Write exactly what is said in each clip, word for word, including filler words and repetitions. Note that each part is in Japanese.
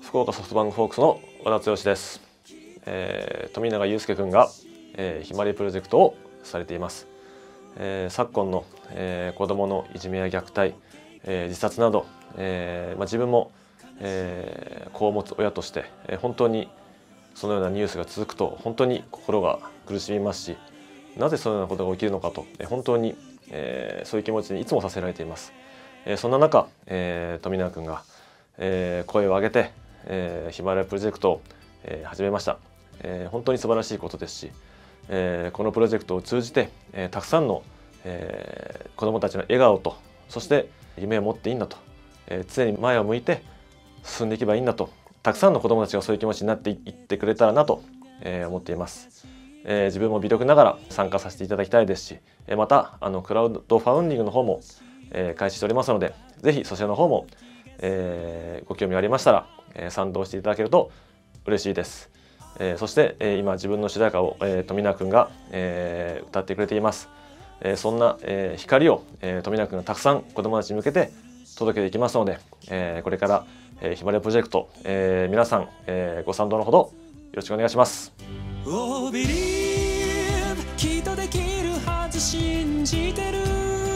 福岡ソフトバンクホークスの和田剛です。えー、富永祐介君が、えー、ひまわりプロジェクトをされています。えー、昨今の、えー、子どものいじめや虐待、えー、自殺など、えーまあ、自分も、えー、子を持つ親として、えー、本当にそのようなニュースが続くと本当に心が苦しみますし、なぜそのようなことが起きるのかと、えー、本当に、えー、そういう気持ちにいつもさせられています。えー、そんな中、えー、富永君が、えー、声を上げて、えー、ひまわりプロジェクトを、えー、始めました。えー、本当に素晴らしいことですし、えー、このプロジェクトを通じて、えー、たくさんの、えー、子どもたちの笑顔と、そして夢を持っていいんだと、えー、常に前を向いて進んでいけばいいんだと、たくさんの子どもたちがそういう気持ちになっていってくれたらなと、えー、思っています。えー、自分も微力ながら参加させていただきたいですし、えー、またあのクラウドファウンディングの方も、えー、開始しておりますので、ぜひそちらの方も、えー、ご興味がありましたら、えー、賛同していただけると嬉しいです。えー、そして、えー、今自分の主題歌を、えー、富永君が、えー、歌ってくれています。えー、そんな、えー、光を、えー、富永君がたくさん子どもたちに向けて届けていきますので、えー、これから、えー、ひまわりプロジェクト、えー、皆さん、えー、ご賛同のほどよろしくお願いします。 Oh, believe きっとできるはず信じてる、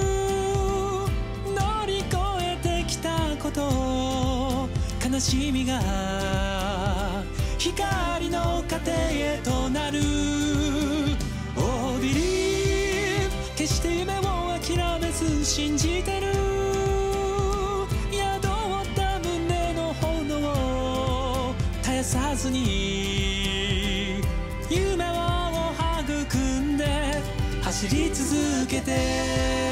乗り越えてきたこと悲しみが光の糧へとなる。 Oh, believe 決して夢を諦めず信じてる、宿った胸の炎を絶やさずに夢を育んで走り続けて